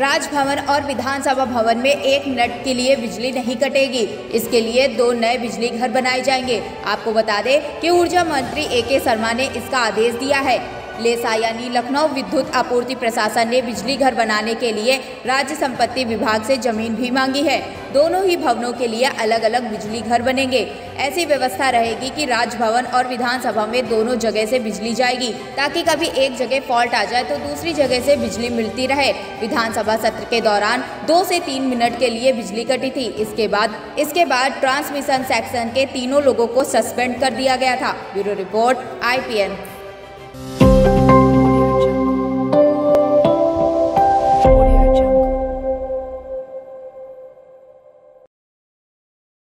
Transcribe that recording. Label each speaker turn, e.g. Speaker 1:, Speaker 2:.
Speaker 1: राजभवन और विधानसभा भवन में 1 मिनट के लिए बिजली नहीं कटेगी। इसके लिए 2 नए बिजली घर बनाए जाएंगे। आपको बता दें कि ऊर्जा मंत्री ए.के. शर्मा ने इसका आदेश दिया है। लेसा यानी लखनऊ विद्युत आपूर्ति प्रशासन ने बिजली घर बनाने के लिए राज्य संपत्ति विभाग से जमीन भी मांगी है। दोनों ही भवनों के लिए अलग अलग बिजली घर बनेंगे। ऐसी व्यवस्था रहेगी कि राजभवन और विधानसभा में दोनों जगह से बिजली जाएगी, ताकि कभी एक जगह फॉल्ट आ जाए तो दूसरी जगह से बिजली मिलती रहे। विधानसभा सत्र के दौरान 2 से 3 मिनट के लिए बिजली कटी थी। इसके बाद ट्रांसमिशन सेक्शन के तीनों लोगों को सस्पेंड कर दिया गया था। Bureau report IPN।